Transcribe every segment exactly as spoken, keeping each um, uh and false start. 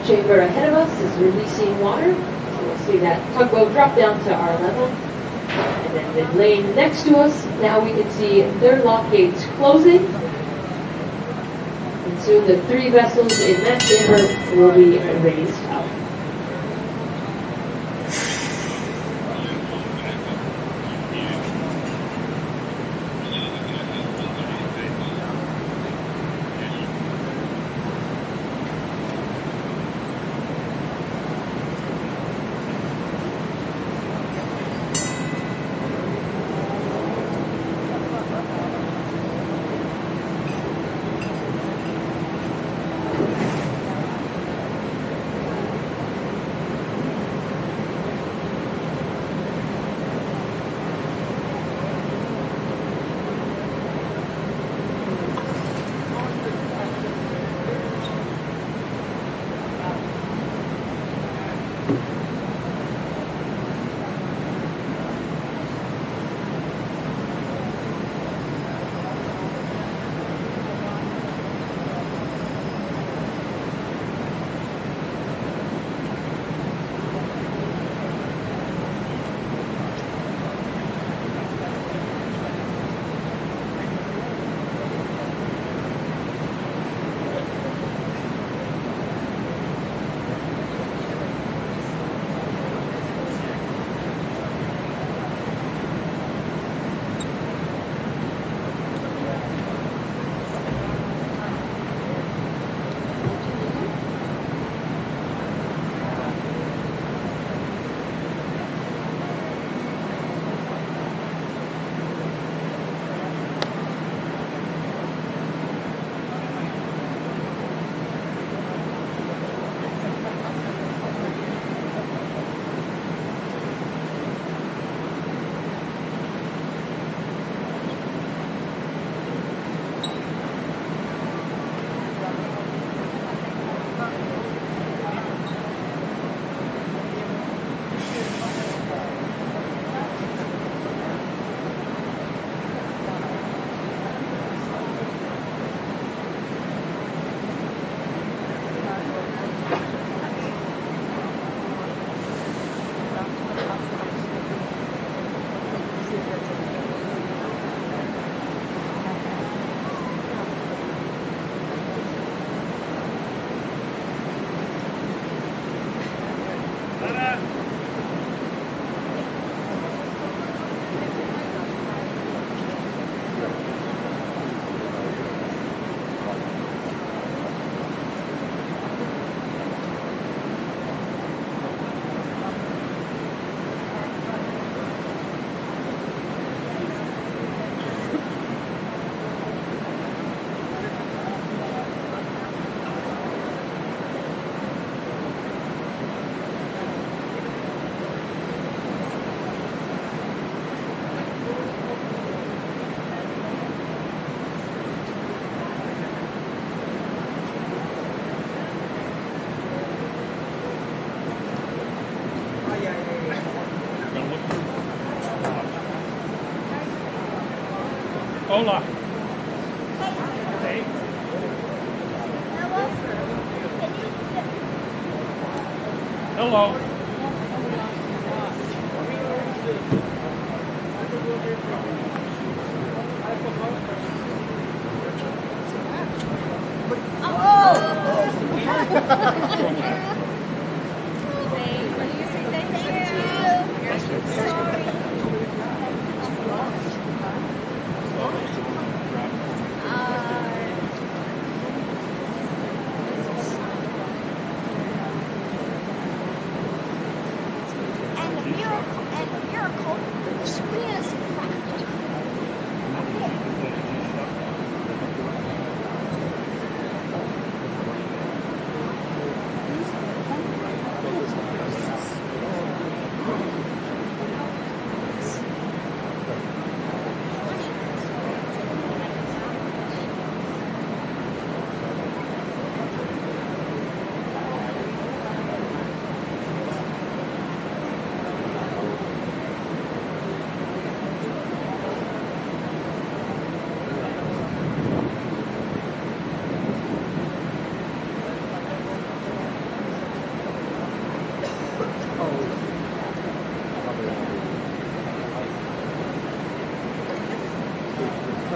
chamber ahead of us is releasing water. So we'll see that tugboat drop down to our level. And then the lane next to us, now we can see their lock gates closing. And soon the three vessels in that chamber will be raised up. Hola. Hey. Hello.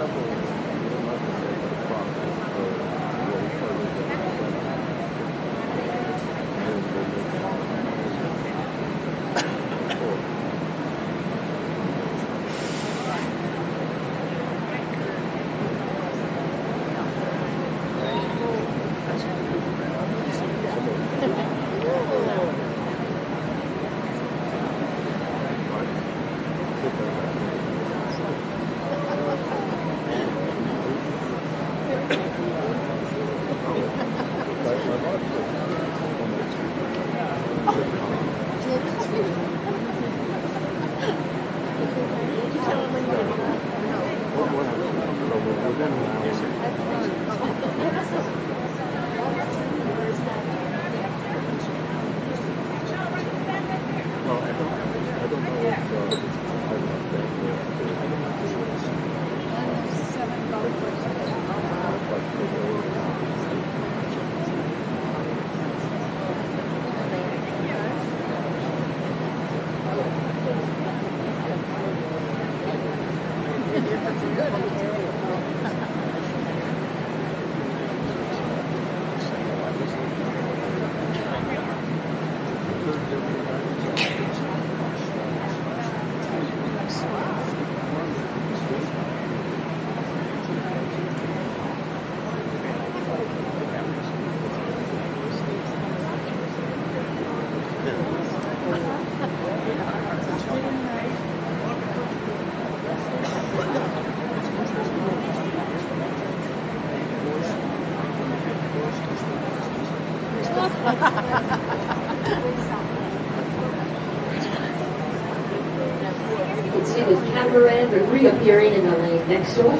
You can see the catamaran reappearing in the lane next to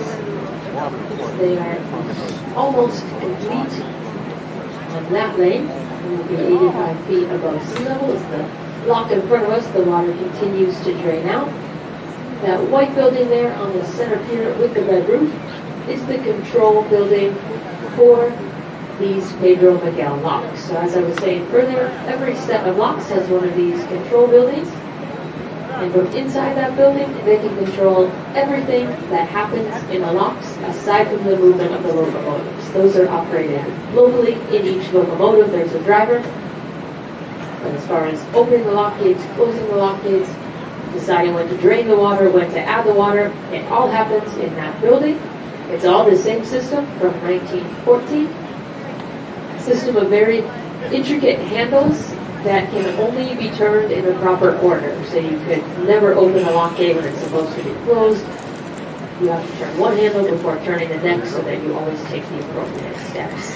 us. They are almost complete on that lane. We will be eighty-five feet above sea level. As the lock in front of us, the water continues to drain out. That white building there on the center pier with the red roof is the control building for these Pedro Miguel locks. So as I was saying earlier, every set of locks has one of these control buildings. And from inside that building, they can control everything that happens in the locks aside from the movement of the locomotives. Those are operated locally. In each locomotive, there's a driver. But as far as opening the lock gates, closing the lock gates, deciding when to drain the water, when to add the water, it all happens in that building. It's all the same system from nineteen fourteen. A system of very intricate handles that can only be turned in the proper order. So you could never open a lock gate when it's supposed to be closed. You have to turn one handle before turning the next so that you always take the appropriate steps.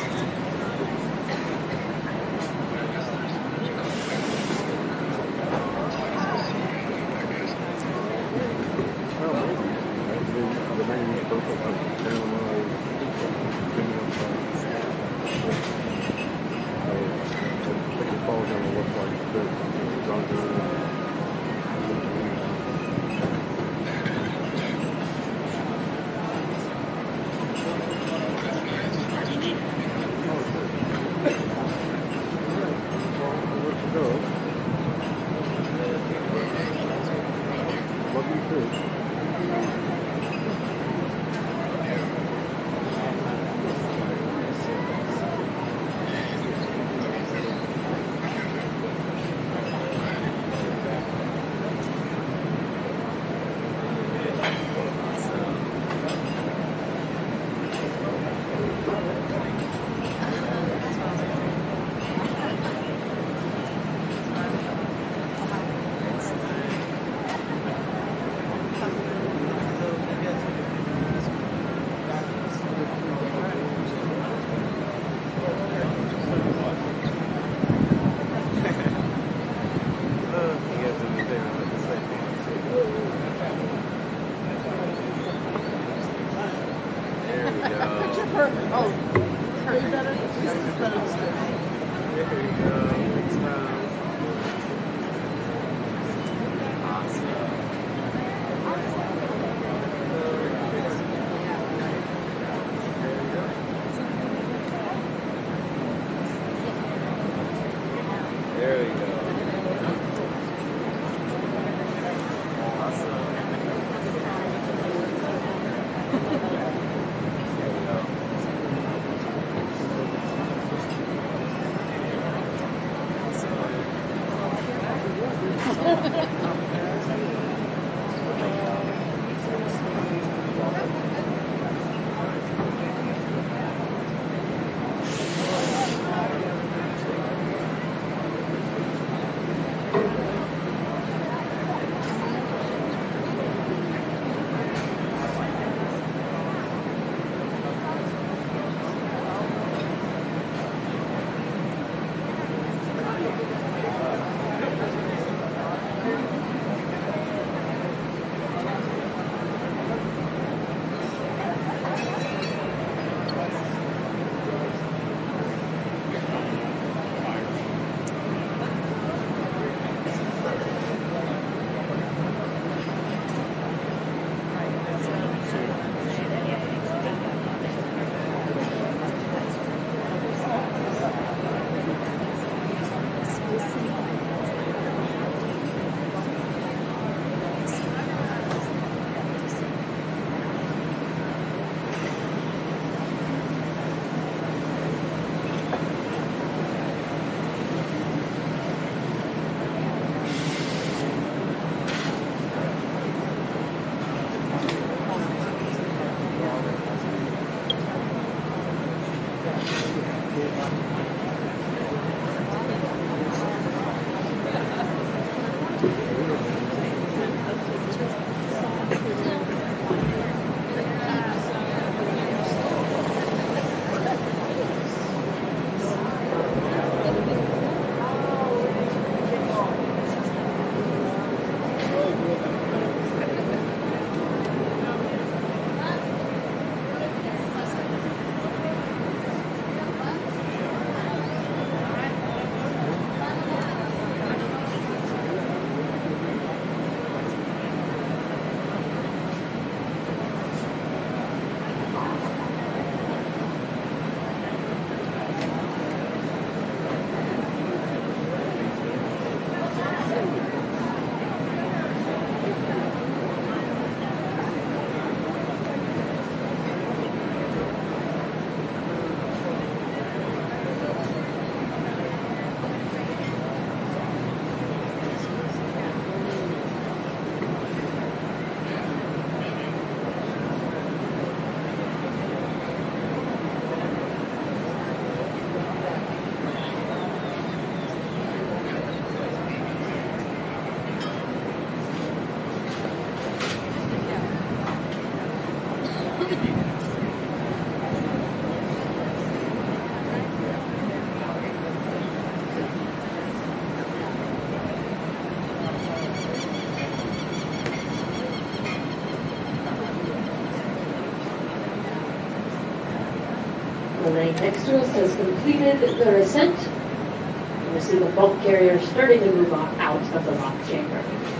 the lane next to us has completed their ascent. And we see the bulk carrier starting to move on out of the lock chamber.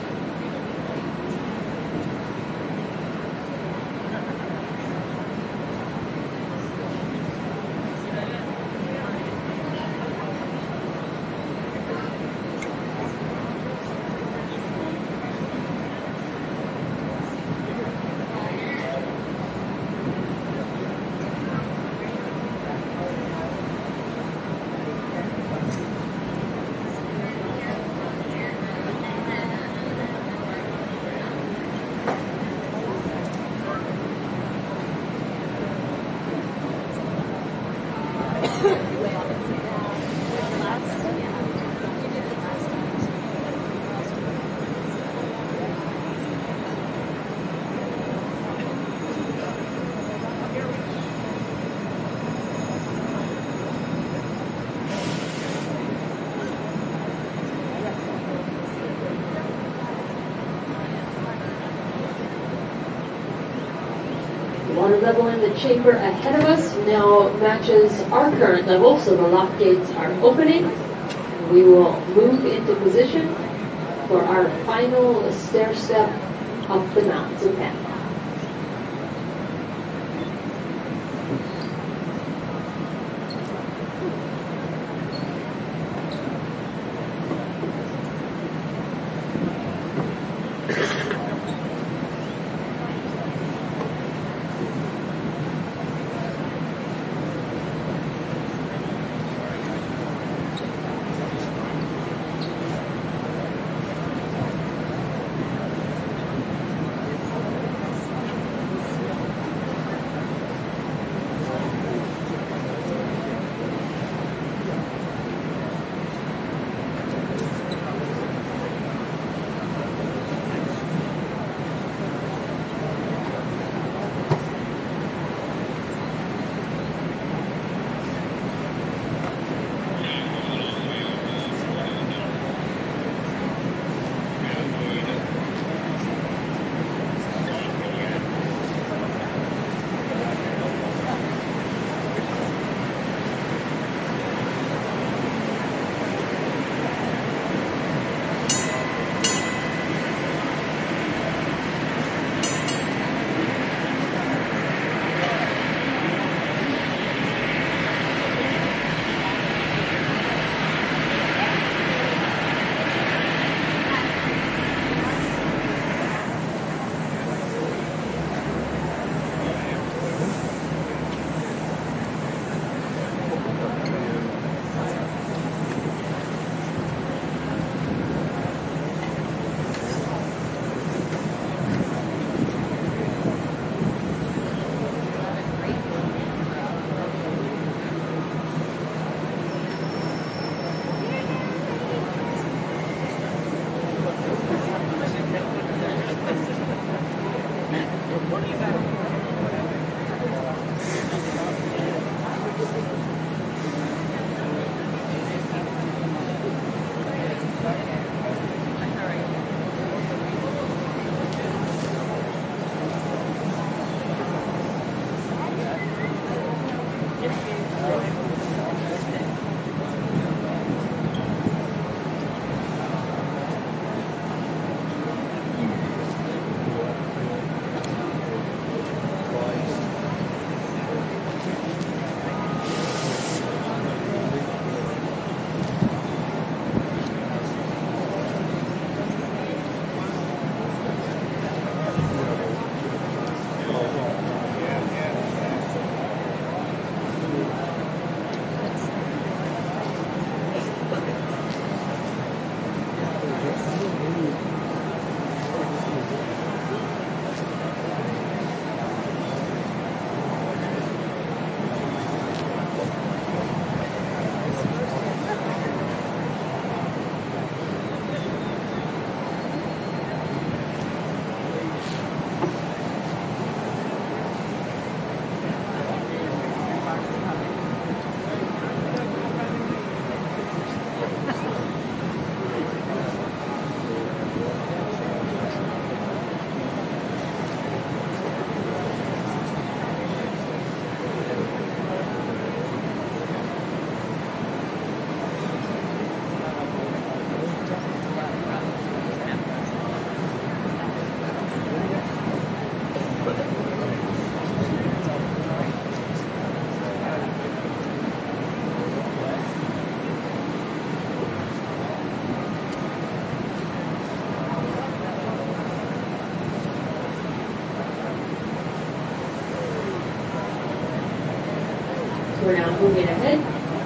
Water level in the chamber ahead of us now matches our current level, so the lock gates are opening. We will move into position for our final stair step up the mountains of Panama. we're now moving ahead.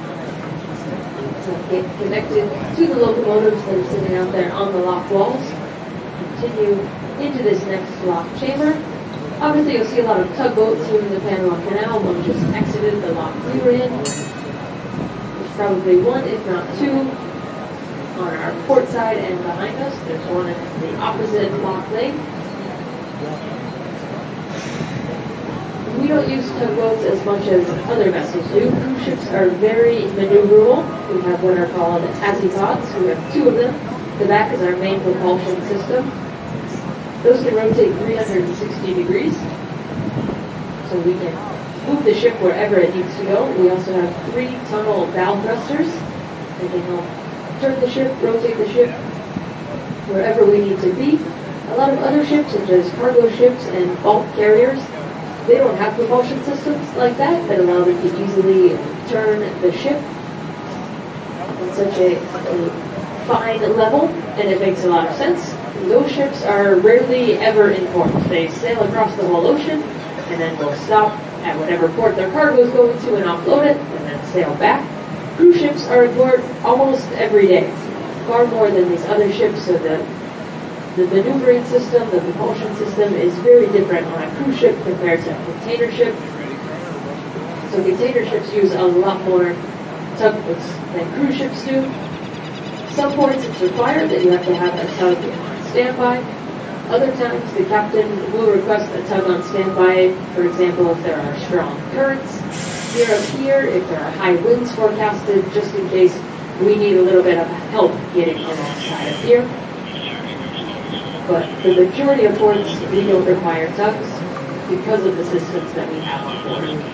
So get connected to the locomotives that are sitting out there on the lock walls. Continue into this next lock chamber. Obviously, you'll see a lot of tugboats here in the Panama Canal. One just exited the lock we were in. There's probably one, if not two, on our port side and behind us. There's one in the opposite lock lane. We don't use tugboats as much as other vessels do. Cruise ships are very maneuverable. We have what are called azipods. We have two of them. The back is our main propulsion system. Those can rotate three hundred sixty degrees. So we can move the ship wherever it needs to go. We also have three tunnel bow thrusters that can help turn the ship, rotate the ship wherever we need to be. A lot of other ships, such as cargo ships and bulk carriers, they don't have propulsion systems like that that allow them to easily turn the ship on such a, a fine level, and it makes a lot of sense. Those ships are rarely ever in port. They sail across the whole ocean and then will stop at whatever port their cargo is going to and offload it and then sail back. Cruise ships are in port almost every day, far more than these other ships, so the The maneuvering system, the propulsion system is very different on a cruise ship compared to a container ship. So container ships use a lot more tugboats than cruise ships do. Some ports it's required that you have to have a tug on standby. Other times the captain will request a tug on standby, for example, if there are strong currents near up here, if there are high winds forecasted, just in case we need a little bit of help getting alongside of here. But the majority of ports, we don't require tugs because of the systems that we have on board.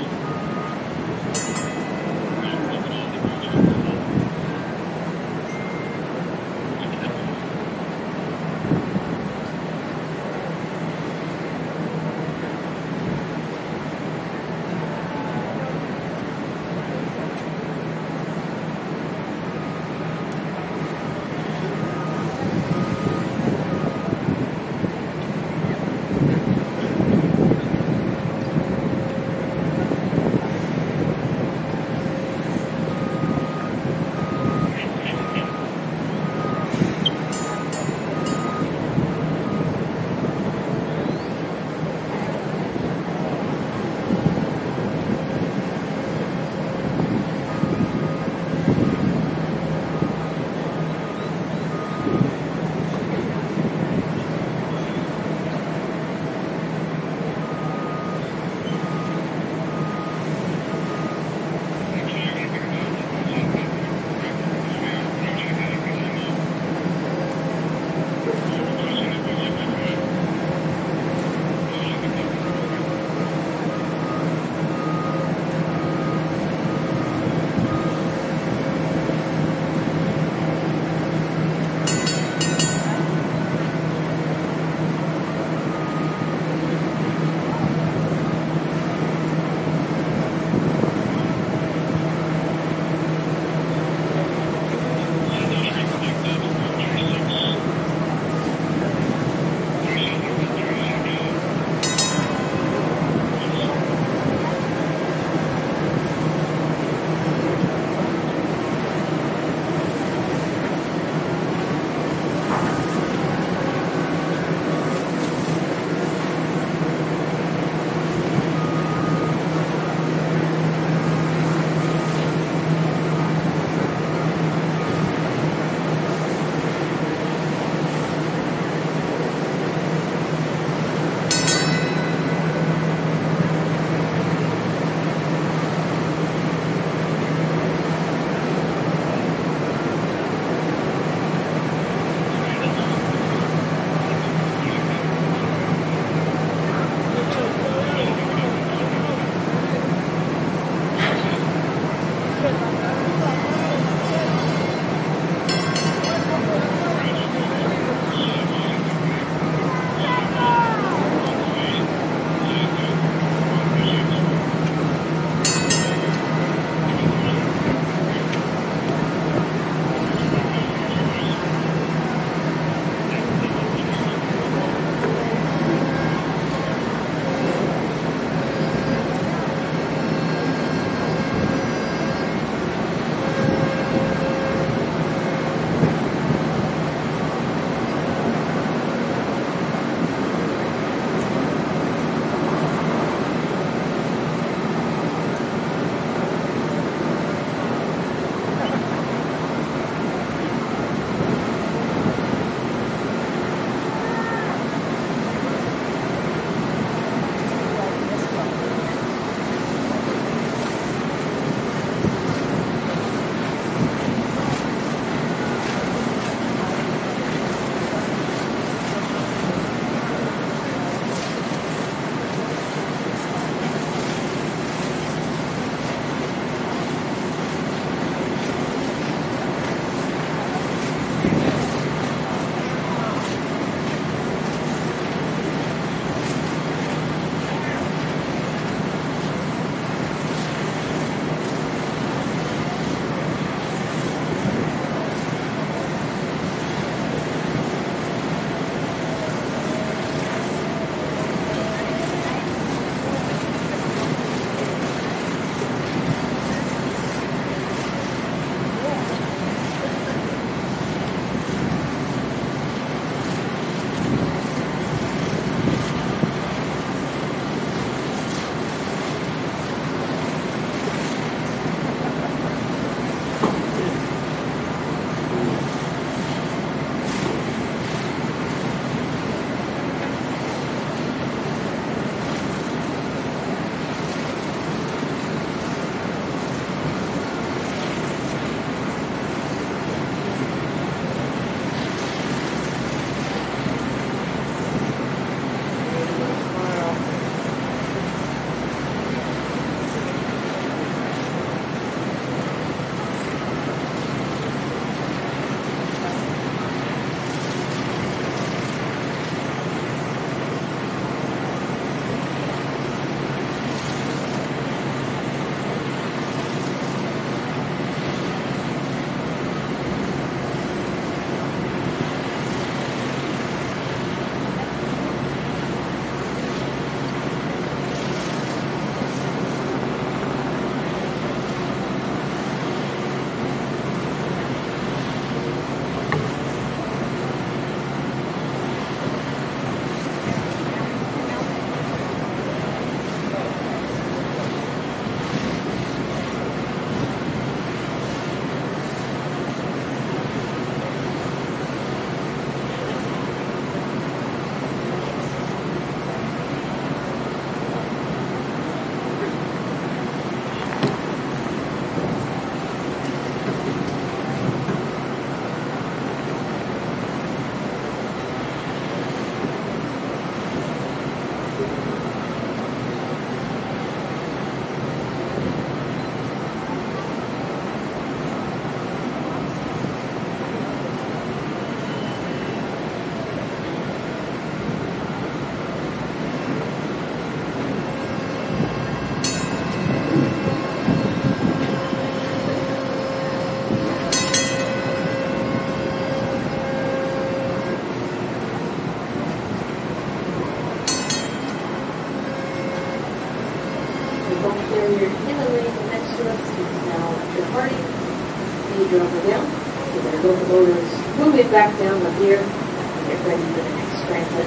carrier in the lane next to us is now departing Pedro Miguel. So their locomotives moving back down the pier and get ready for the next transit.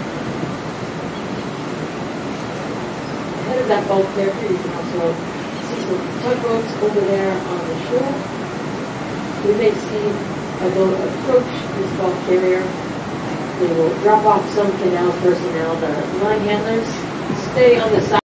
Ahead of that bulk there, you can also see some tugboats over there on the shore. We may see a boat approach this bulk carrier. They will drop off some canal personnel. The line handlers stay on the side.